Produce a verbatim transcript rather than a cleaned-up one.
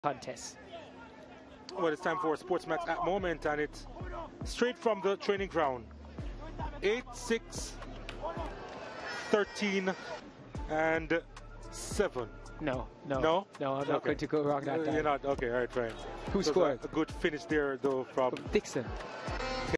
contest. Well, it's time for SportsMax at moment, and it's straight from the training ground. eight, six, thirteen, and seven. No, no, no, no. I'm not okay. going to go wrong that Uh, time. You're not okay. All right, fine. Who So scored? A good finish there, though, from Dixon.